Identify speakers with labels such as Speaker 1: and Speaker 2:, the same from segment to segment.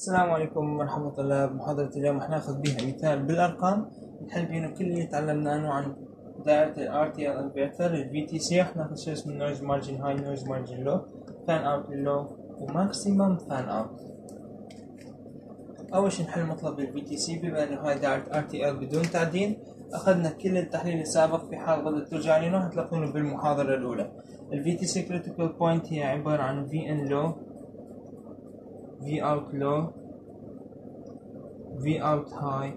Speaker 1: السلام عليكم ورحمة الله. بمحاضرة اليوم حناخذ بها مثال بالأرقام نحل بينه كل اللي تعلمناه عنه عن دائرة ال RTL inverter ال VTC. حناخذ شيء اسمه noise margin high, noise margin low, fan out low وماكسيمم fan out. أول شيء نحل مطلب ال VTC. بما أنه هاي دائرة RTL بدون تعديل أخذنا كل التحليل السابق. في حال بدأت ترجع لنا هتلاقونه بالمحاضرة الأولى. ال VTC critical point هي عبارة عن VN low, V out low, V out high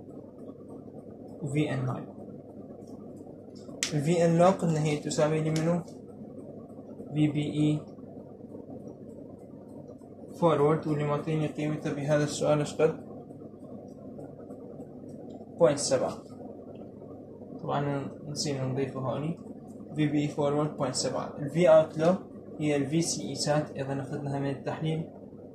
Speaker 1: و V in high. ال V in low قلنا هي تساوي لي منه VBE forward، واللي معطيني قيمتها بهذا السؤال ايش قد 0.7. طبعا نسينا نضيفه هوني. VBE forward 0.7. ال V out low هي ال VCE سات، اذا اخذناها من التحليل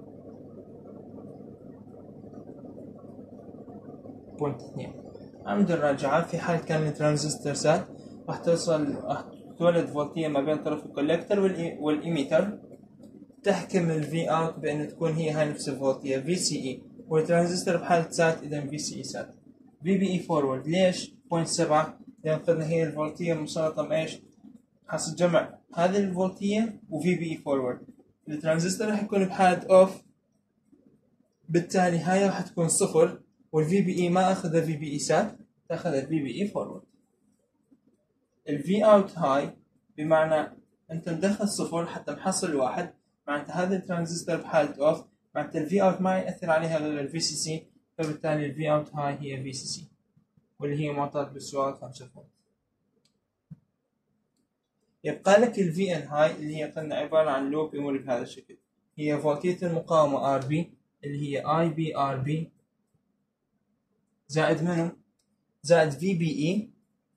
Speaker 1: 0.2. عند الراجعة في حال كان الترانزستور سات راح تولد فولتية ما بين طرف الكولكتر والإيميتر تحكم ال V out بأن تكون هي هاي نفس الفولتية VCE، والترانزستور بحالة سات إذا VCE سات. VBE forward ليش 0.7؟ لأن قلنا هي الفولتية مرتبطة بإيش؟ حاصل جمع هذه الفولتية و VBE forward. الترانزستور راح يكون بحالة اوف، بالتالي هاي راح تكون صفر، والفي بي اي ما اخذ الفي بي اي سات، تاخذ الفي بي اي فورورد. الفي اوت هاي بمعنى انت مدخل صفر حتى محصل واحد، معناتها هذا الترانزستور بحالة اوف، معناتها الفي اوت ما يأثر عليها غير الفي سي سي، فبالتالي الفي اوت هاي هي في سي سي، واللي هي معطاة بالسؤال 5 فولت. يبقى لك الفي ان هاي اللي هي قلنا عبارة عن لوب يمر بهذا الشكل، هي فولتية المقاومة ار بي اللي هي اي بي ار بي زائد منو؟ زائد في بي اي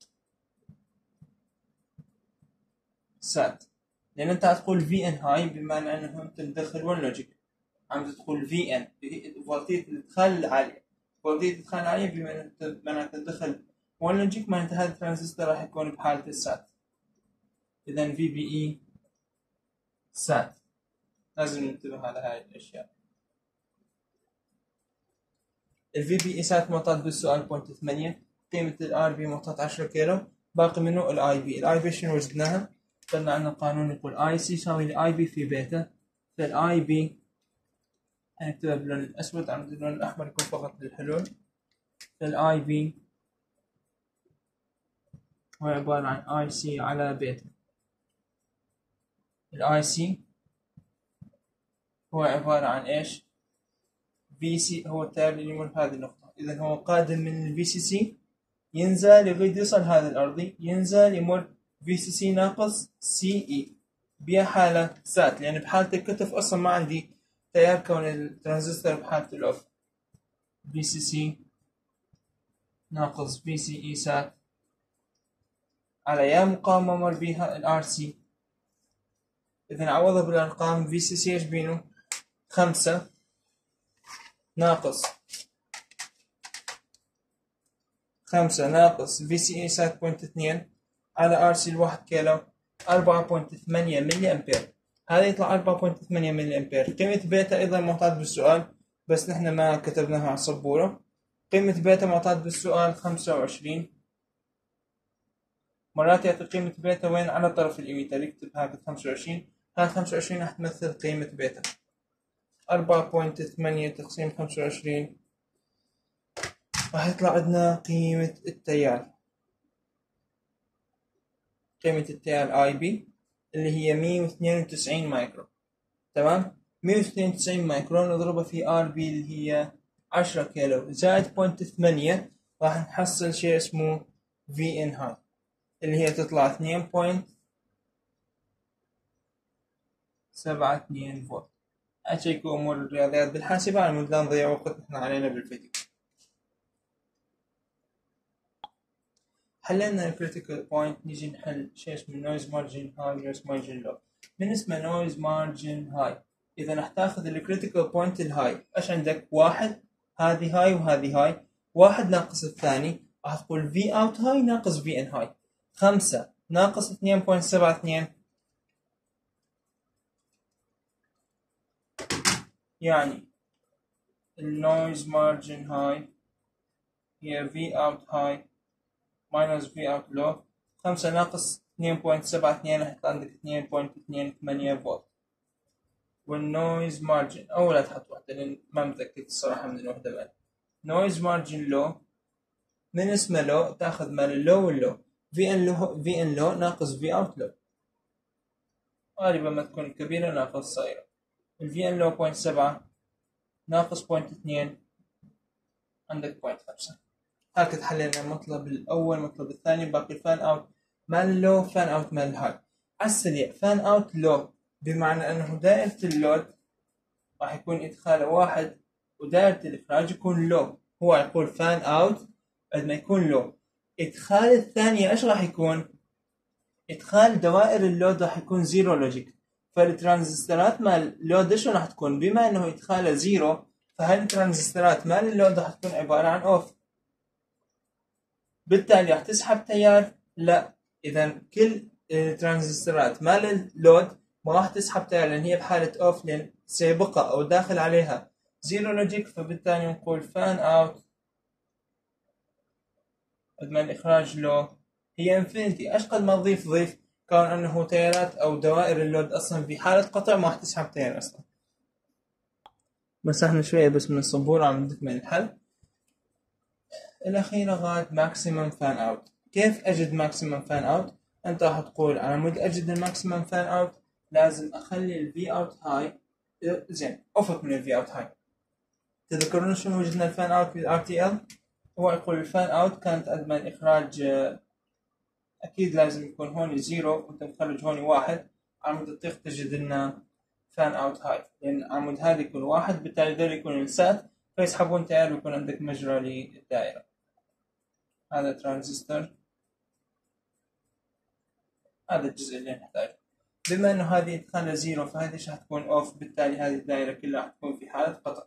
Speaker 1: سات. لان انت هتقول في ان هاي بمعنى انه انت مدخل ون لوجيك، عم تدخل في ان فولتية الادخال العالية. فولتية الادخال العالية بما انه معناتها تدخل ون لوجيك، معناتها هذا الترانزستور راح يكون بحالة السات. اذا في بي اي سات، لازم ننتبه على هاي الاشياء. الفي بي اي سات معطاة بالسؤال 0.8. قيمة الار بي معطاة 10 كيلو. باقي منه الاي بي. الاي بي شنو وجدناها؟ قلنا عندنا قانون يقول اي سي يساوي الاي بي في بيتا. فالاي بي هنكتبها باللون الاسود، عند اللون الاحمر يكون فقط للحلول. فالاي بي هو عبارة عن اي سي على بيتا. الاي سي هو عبارة عن ايش؟ في سي هو التيار اللي يمر بهذه النقطة، اذا هو قادم من الفي سي سي ينزل يريد يوصل هذا الارضي، ينزل يمر في سي سي ناقص سي اي بحالة سات، لان بحالة الكتف اصلا ما عندي تيار كون الترانزستور بحالة الاوف. في سي سي ناقص في سي اي سات على يا مقاومة مر بيها الار سي. اذا عوضها بالارقام في سي سي ايش بينه؟ 5 ناقص 5 ناقص في سي اي سات 0.2 على ار سي الواحد كيلو 4.8 ملي امبير. هذا يطلع 4.8 ملي امبير. قيمة بيتا ايضا معطاة بالسؤال، بس نحن ما كتبناها على السبورة. قيمة بيتا معطاة بالسؤال 25. مرات يعطي قيمة بيتا وين؟ على طرف الإيميتر، يكتب هذا 25. هذا 25 راح تمثل قيمة بيتا. 4.8 تقسيم 25 راح يطلع عندنا قيمة التيار. قيمة التيار اي بي اللي هي 192 مايكرو. تمام؟ 192 مايكرو نضربها في ار بي اللي هي 10 كيلو زائد 0.8، راح نحصل شيء اسمه في ان هاي اللي هي تطلع 2.72 فولت. أشيكوا أمور الرياضيات بالحاسبة على مود لا نضيع وقت نحن علينا بالفيديو. حللنا الكريتيكال بوينت، نيجي نحل شيء اسمه نويز مارجن هاي ونويز مارجن لو. من اسمه نويز مارجن هاي، إذا راح تاخذ الكريتيكال بوينت الهاي، إيش عندك؟ واحد، هذه هاي وهذه هاي، واحد ناقص الثاني، راح تقول في اوت هاي ناقص في ان هاي. 5 ناقص 2.72 يعني النويز مارجن هاي هي في اوت هاي ماينس في اوت لو، 5 ناقص 2.72 راح يطلع عندك 2.28 فولت. والنويز مارجن أو لا تحط واحدة لأن ما متأكد الصراحة من الوحدة بعد. نويز مارجن لو من اسمه لو تاخذ مال اللو واللو، في ان لو ناقص في اوت لو، غالبا ما تكون كبيرة ناقص صغيرة. الفي ان لو 0.7 ناقص 0.2 عندك 0.5. هكذا حلينا المطلب الأول المطلب الثاني. باقي الفان اوت مال اللو فان اوت مال الهاي. على السريع فان اوت لو بمعنى أنه دائرة اللود راح يكون إدخاله 1 ودائرة الإخراج يكون لو. هو يقول فان اوت عندما يكون لو. إدخال الثانية إيش راح يكون؟ إدخال دوائر اللود راح يكون زيرو لوجيك. فالترانزستورات مال اللود إيش راح تكون؟ بما إنه إدخاله زيرو فهالترانزستورات مال اللود راح تكون عبارة عن أوف، بالتالي راح تسحب تيار؟ لا. إذا كل الترانزستورات مال اللود ما راح تسحب تيار لأن هي بحالة أوف، لأن سيبقى أو داخل عليها زيرو لوجيك. فبالتالي نقول فان اوت عندما الإخراج لو هي انفينيتي. ايش قد ما ضيف كون انه تيارات او دوائر اللود اصلا في حالة قطع ما راح تسحب تيار اصلا. مسحنا شوية بس من الصبورة عم نكمل الحل. الأخيرة غاد ماكسيمم فان اوت. كيف أجد ماكسيمم فان اوت؟ أنت راح تقول على مود أجد الماكسيمم فان اوت لازم أخلي الفي اوت هاي زين أفق من الفي اوت هاي. تذكرون شنو وجدنا الفان اوت بالار تي ال؟ هو يقول الفان اوت كانت عندما الإخراج أكيد لازم يكون هون زيرو وأنت مخرج هون 1 عمود الطيخ تجد لنا فان اوت هاي، لأن عمود هذا يكون 1 بالتالي دول يكون السات فيسحبون تيار ويكون عندك مجرى للدائرة. هذا ترانزستور، هذا الجزء اللي نحتاجه. بما أنه هذه إدخالها زيرو فهذه راح تكون أوف، بالتالي هذه الدائرة كلها راح تكون في حالة قطع.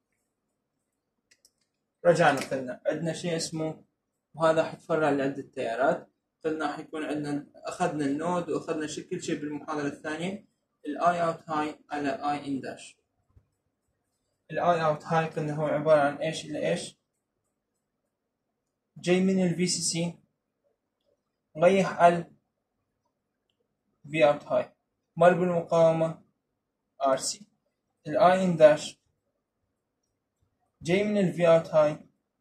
Speaker 1: رجعنا قلنا عندنا شيء اسمه، وهذا راح يتفرع لعدة تيارات. قلنا راح يكون عندنا أخذنا النود وأخذنا كل شيء بالمحاضرة الثانية. الاي اوت هاي على اي ان داش. الاي اوت هاي قلنا هو عبارة عن ايش الى ايش؟ جاي من الفي سي سي رايح على في اوت هاي مر بالمقاومة ار سي. الاي ان داش جاي من الفي اوت هاي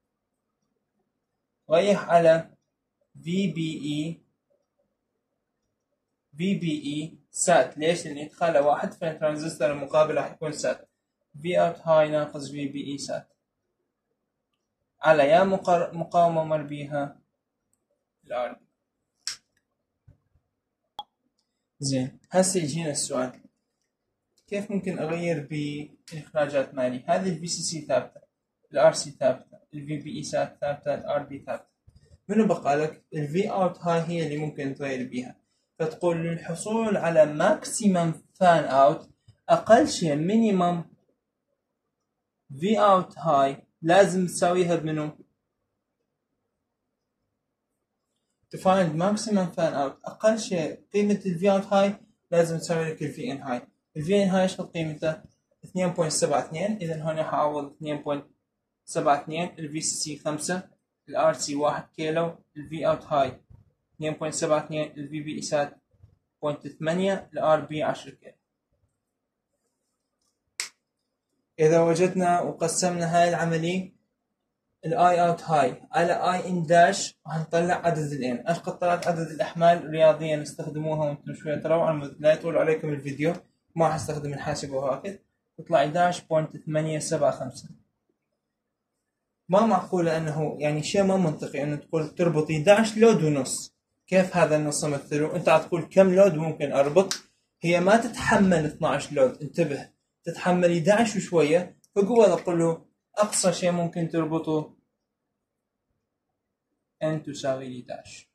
Speaker 1: رايح على في بي اي سات. ليش؟ لان ادخاله 1 فالترانزستور المقابل راح يكون سات. في اوت هاي ناقص في بي اي سات على يا مقاومة مر بيها الار. زين هسه يجينا السؤال، كيف ممكن اغير بالاخراجات مالي؟ هذه الفي سي سي ثابته، الار سي ثابته، الفي بي اي ثابته، الار بي ثابته. منو بقى لك؟ الفي اوت هاي هي اللي ممكن تغير بيها. فتقول للحصول على ماكسيمم فان اوت اقل شيء مينيمم في اوت هاي لازم تساويها بمنو؟ to find maximum fan out اقل شيء قيمة الفي اوت هاي لازم تساوي لك الفي ان هاي. الفي ان هاي ايش قيمته؟ 2.72. اذا هون حاعوض 2.72. الفي سي سي 5، الار سي 1 كيلو، الفي اوت هاي 2.72، الفي بي اسات 0.8، الار بي 10 كيلو. اذا وجدنا وقسمنا هاي العملية الاي اوت هاي على اي ان داش راح نطلع عدد الان. ايش قد طلعت عدد الاحمال رياضيا استخدموها وانتم شويه تروعوا لا يطول عليكم الفيديو، ما راح استخدم الحاسب وهكذا. تطلع 11.875. ما معقوله انه يعني شيء ما منطقي انه تقول تربط 11 لود ونص. كيف هذا النص مثله؟ انت تقول كم لود ممكن اربط؟ هي ما تتحمل 12 لود، انتبه، تتحمل 11 وشويه. فقوة اقول له اقصى شيء ممكن تربطه n تساوي 11.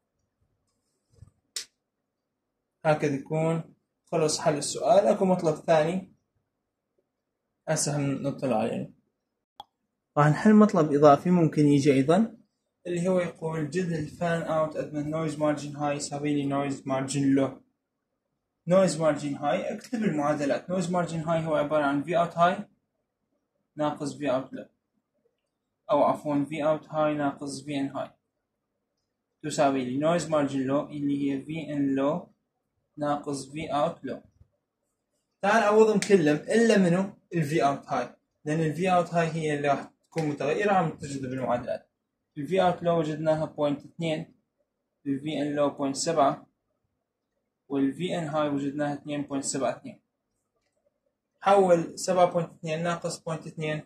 Speaker 1: هكذا يكون خلص حل السؤال. اكو مطلب ثاني هسه هم نطلع عليه. راح نحل مطلب اضافي ممكن يجي ايضا، اللي هو يقول جد الفان اوت ادمن نويز مارجن هاي يساوي لي نويز مارجن لو. نويز مارجن هاي اكتب المعادلات. نويز مارجن هاي هو عبارة عن في اوت هاي ناقص في اوت لو، او عفوا في اوت هاي ناقص في ان هاي، تساوي لي نويز مارجن لو اللي هي في ان لو ناقص في اوت لو. تعال عوضهم كلهم الا منو الفي اوت هاي، لان الفي اوت هاي هي اللي راح تكون متغيره عم تجد بالمعادلات. الفي اوت لو وجدناها 0.2، الفي ان لو 0.7، والفي ان هاي وجدناها 2.72. حول 7.2 ناقص 0.2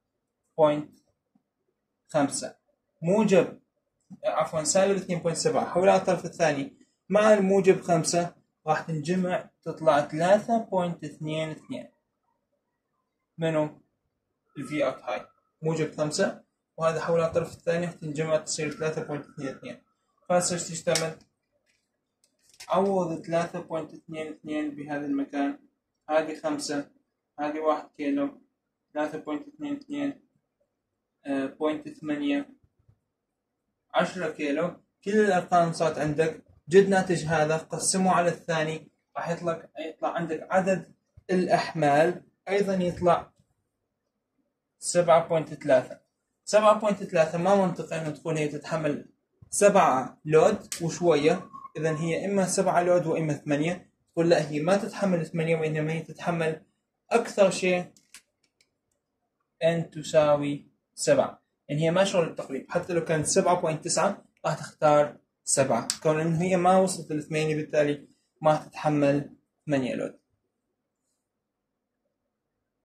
Speaker 1: 0.5 موجب عفوا سالب 2.7 حول على الطرف الثاني مع الموجب 5 راح تنجمع تطلع 3.22 منو الفي اوت هاي موجب 5، وهذا حول على الطرف الثاني تنجمع تصير 3.22. فهسه ايش تشتغل؟ عوض 3.22 بهذا المكان، هذه 5، هذه 1 كيلو، 3.22 0.8 10 كيلو. كل الأرقام صارت عندك، جد ناتج هذا قسمه على الثاني راح يطلع عندك عدد الأحمال أيضا يطلع 7.3. 7.3 ما منطقي أن تقول هي تتحمل 7 لود وشوية، إذا هي إما 7 لود وإما 8. تقول لا هي ما تتحمل 8 وإنما هي تتحمل أكثر شيء n تساوي 7. يعني هي ما شغل التقريب، حتى لو كانت 7.9 راح تختار 7 كون إن هي ما وصلت ل 8 بالتالي ما تتحمل 8 لود.